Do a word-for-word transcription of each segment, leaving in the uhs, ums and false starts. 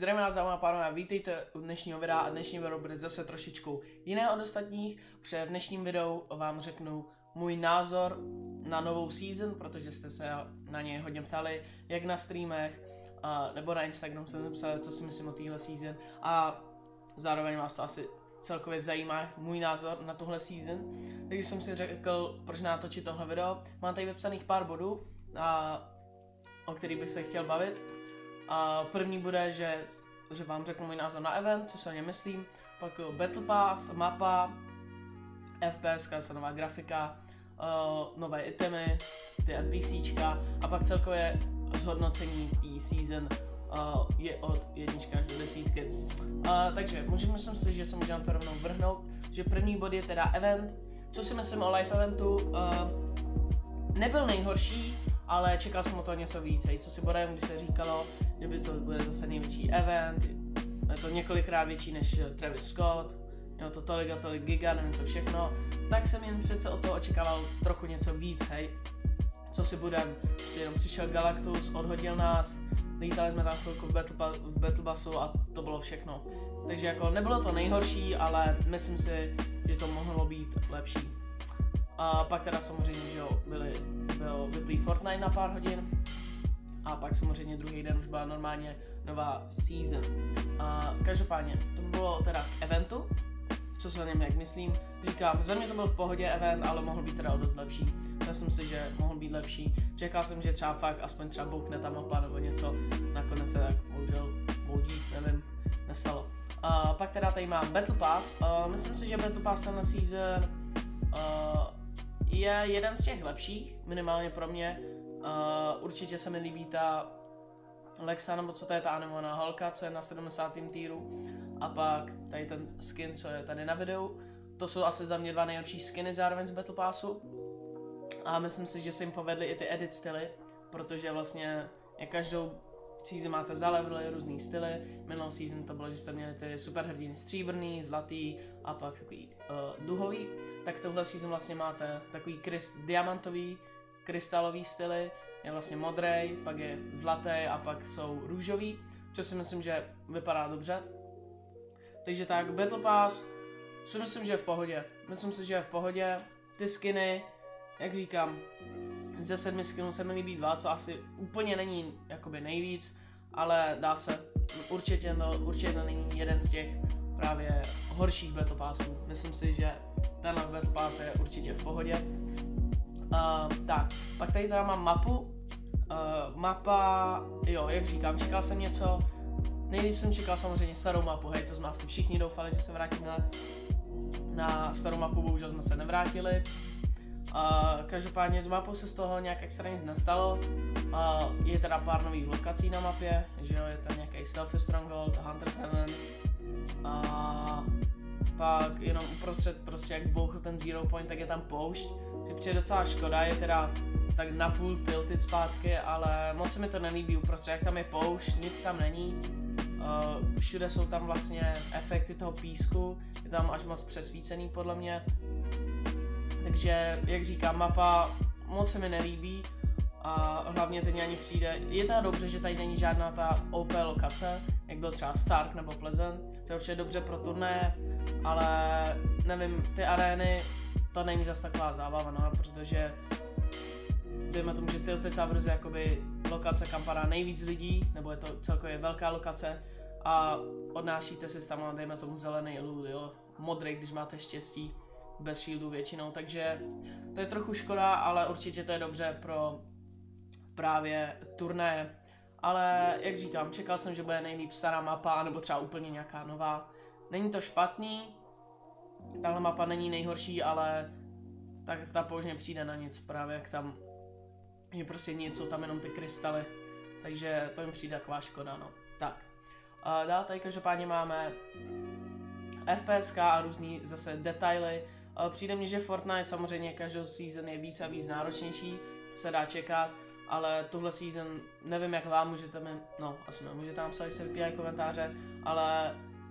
Zdravím vás, dámy a pánové, vítejte u dnešního videa a dnešní video bude zase trošičku jiné od ostatních, protože v dnešním videu vám řeknu můj názor na novou season, protože jste se na něj hodně ptali, jak na streamech, uh, nebo na Instagramu jsem psal, co si myslím o téhle season a zároveň vás to asi celkově zajímá můj názor na tuhle season, takže jsem si řekl, proč natočit tohle video. Mám tady vypsaných pár bodů, a, o kterých bych se chtěl bavit. A první bude, že, že vám řeknu můj názor na event, co si o něm myslím, pak Battle Pass, mapa, FPSka, nová grafika, uh, nové itemy, ty NPCčka a pak celkově zhodnocení té season uh, je od jedničky až do desítky. Uh, takže můžeme, myslím si, že se můžeme to rovnou vrhnout, že první bod je teda event. Co si myslím o live eventu? Uh, nebyl nejhorší, ale čekal jsem o toho něco víc. Hej, co si bodem, když se říkalo, že by to bude zase největší event, je to několikrát větší než Travis Scott, jo, to tolik a tolik giga, nevím co všechno, tak jsem jen přece od toho očekával trochu něco víc, hej. Co si budem, prostě jenom přišel Galactus, odhodil nás, lítali jsme tam chvilku v Battle, v Battle Bussu a to bylo všechno. Takže jako nebylo to nejhorší, ale myslím si, že to mohlo být lepší. A pak teda samozřejmě, že jo, byly, byl vyplý Fortnite na pár hodin a pak samozřejmě druhý den už byla normálně nová season. A každopádně to bylo teda k eventu, co si o něm jak myslím. Říkám, za mě to byl v pohodě event, ale mohl být teda o dost lepší. Myslím si, že mohl být lepší. Čekal jsem, že třeba fakt aspoň třeba boukne ta mapa nebo něco. Nakonec se tak bohužel boudík, nevím, nestalo. A pak teda tady mám Battle Pass. A myslím si, že Battle Pass tenhle season uh, je jeden z těch lepších, minimálně pro mě. Uh, určitě se mi líbí ta Lexa, nebo co to je ta animovaná holka, co je na sedmdesátém týru. A pak tady ten skin, co je tady na videu. To jsou asi za mě dva nejlepší skiny zároveň z Battle Passu. A myslím si, že se jim povedly i ty edit styly, protože vlastně jak každou season máte zalevily různý styly. Minulou season to bylo, že jste měli ty superhrdiny stříbrný, zlatý a pak takový uh, duhový. Tak tohle season vlastně máte takový kryst, diamantový, krystalový styly, je vlastně modrý, pak je zlatý a pak jsou růžový, což si myslím, že vypadá dobře. Takže tak, Battle Pass si myslím, že je v pohodě. Myslím si, že je v pohodě. Ty skiny, jak říkám, ze sedmi skinů se mi líbí dva, co asi úplně není jakoby nejvíc, ale dá se, určitě no, určitě to není jeden z těch právě horších Battle Passů. Myslím si, že tenhle Battle Pass je určitě v pohodě. Uh, tak, pak tady teda mám mapu. Uh, mapa, jo, jak říkám, čekal jsem něco. Nejlíp jsem čekal samozřejmě starou mapu, hej, to jsme asi všichni doufali, že se vrátíme na starou mapu, bohužel jsme se nevrátili. Uh, každopádně z mapou se z toho nějak extra nic nestalo. Uh, je teda pár nových lokací na mapě, že jo, je tam nějaký Stealthy Stronghold, Hunter's Heaven. A uh, pak jenom uprostřed prostě jak bouchl ten Zero Point, tak je tam poušť, že přijde docela škoda, je teda tak napůl tilted zpátky, ale moc se mi to nelíbí uprostřed, jak tam je poušť, nic tam není. Uh, všude jsou tam vlastně efekty toho písku, je tam až moc přesvícený podle mě. Takže, jak říkám, mapa moc se mi nelíbí a hlavně teď ani přijde. Je teda dobře, že tady není žádná ta O P lokace, jak byl třeba Stark nebo Pleasant, to je určitě dobře pro turnaje, ale nevím, ty arény, to není zase taková zábava, no, protože dejme tomu, že Tilted Towers je jakoby lokace, kam padá nejvíc lidí, nebo je to celkově velká lokace a odnášíte si tam, dejme tomu zelený loot, jo, modrý, když máte štěstí, bez shieldu většinou, takže to je trochu škoda, ale určitě to je dobře pro právě turnaje. Ale jak říkám, čekal jsem, že bude nejlíp stará mapa, nebo třeba úplně nějaká nová. Není to špatný, tahle mapa není nejhorší, ale tak ta použně přijde na nic, právě jak tam je prostě nic, jsou tam jenom ty krystaly, takže to jim přijde taková škoda, no. Tak, a dál tady každopádně máme FPSka a různý zase detaily. Přijde mně, že Fortnite samozřejmě každou season je víc a víc náročnější, to se dá čekat, ale tuhle season nevím jak vám, můžete mi, no asi mi můžete napsat, když se vypírají komentáře, ale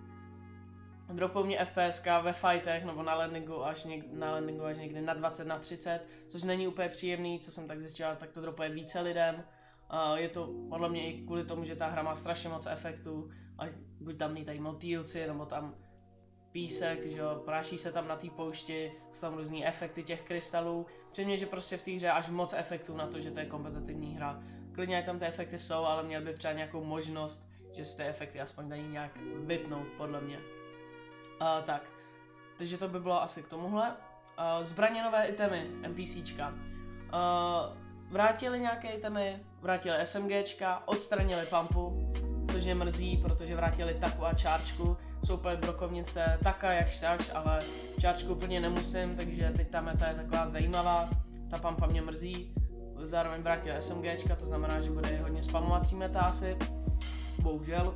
dropou mě FPSka ve fightech nebo na landingu až, něk, na landingu až někdy na dvacet na třicet, což není úplně příjemný, co jsem tak zjistil, tak to dropuje více lidem. Uh, je to podle mě i kvůli tomu, že ta hra má strašně moc efektů, ať buď tam lítají motýlci, nebo tam písek, že jo, práší se tam na té poušti, jsou tam různý efekty těch krystalů. Přijde, že prostě v té hře až moc efektů na to, že to je kompetitivní hra. Klidně tam ty efekty jsou, ale měl by třeba nějakou možnost, že si ty efekty aspoň dají nějak vypnout, podle mě. Uh, tak, takže to by bylo asi k tomuhle. Uh, zbraně nové itemy, NPCčka. Uh, vrátili nějaké itemy, vrátili SMGčka, odstranili pumpu, což mě mrzí, protože vrátili taku a čárčku. Jsou úplně brokovnice, taka jakž takž, ale čárčku úplně nemusím, takže teď ta meta je taková zajímavá. Ta pampa mě mrzí. Zároveň vrátili SMGčka, to znamená, že bude hodně spamovací meta asi. Bohužel.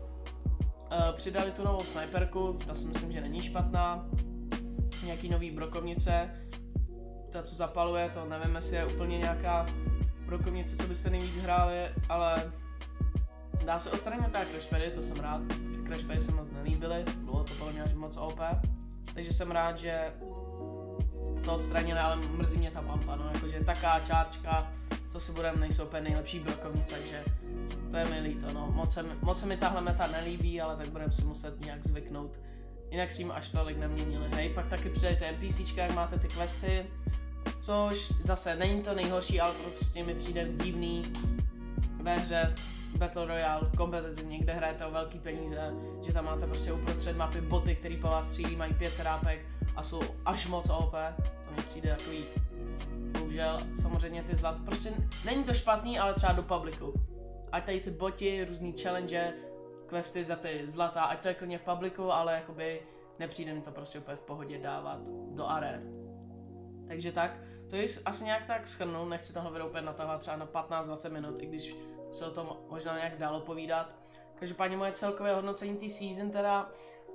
Uh, přidali tu novou sniperku, ta si myslím, že není špatná. Nějaký nový brokovnice. Ta, co zapaluje, to nevím, jestli je úplně nějaká brokovnice, co byste nejvíc hráli, ale dá se odstranit ta crashpady, to jsem rád, že crashpady se moc nelíbily, bylo to podle mě až moc O P. Takže jsem rád, že to odstranili, ale mrzí mě ta pampa, no, jakože taká čárčka, co si budeme, nejsou úplně nejlepší brokovnice, takže to je mi líto, no, moc se, moc se mi tahle meta nelíbí, ale tak budeme si muset nějak zvyknout. Jinak si jim až tolik neměnili, hej, pak taky přidali ty NPCčka, jak máte ty questy, což zase není to nejhorší, ale prostě mi přijde divný ve hře Battle Royale, kompetitivně, kde hrajete o velký peníze, že tam máte prostě uprostřed mapy boty, který po vás střílí, mají pět rápek a jsou až moc O P, to mi přijde takový, bohužel, samozřejmě ty zlat, prostě není to špatný, ale třeba do publiku. Ať tady ty boti, různý challenge, questy za ty zlata, ať to je klidně v publiku, ale jakoby nepřijde mi to prostě úplně v pohodě dávat do arén. Takže tak, to je asi nějak tak shrnu, nechci tohle video úplně natahovat třeba na patnáct dvacet minut, i když se o tom možná nějak dalo povídat. Každopádně moje celkové hodnocení té season teda,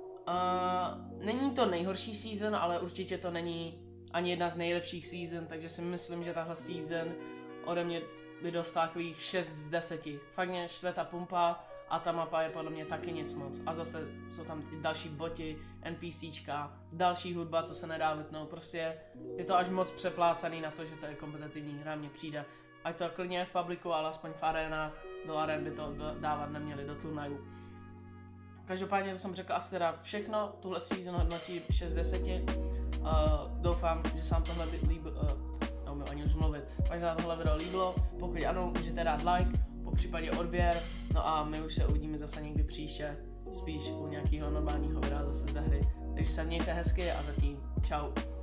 uh, není to nejhorší season, ale určitě to není ani jedna z nejlepších season, takže si myslím, že tahle season ode mě by dostala takových šest z deseti. Fakt mě štve ta pumpa a ta mapa je podle mě taky nic moc. A zase jsou tam i další boti, NPCčka, další hudba, co se nedá vypnout. Prostě je to až moc přeplácaný na to, že to je kompetitivní hra, mně přijde. Ať to klidně je v publiku, ale aspoň v arénách, do arén by to dávat neměli, do turnajů. Každopádně to jsem řekl asi teda všechno, tuhle season hodnotí šest z deseti. Uh, doufám, že se vám tohle líbilo, uh, neumím ani už mluvit, že se vám tohle video líbilo, pokud ano, můžete dát like, po případě odběr, no a my už se uvidíme zase někdy příště, spíš u nějakého normálního videa zase ze hry. Takže se mějte hezky a zatím čau.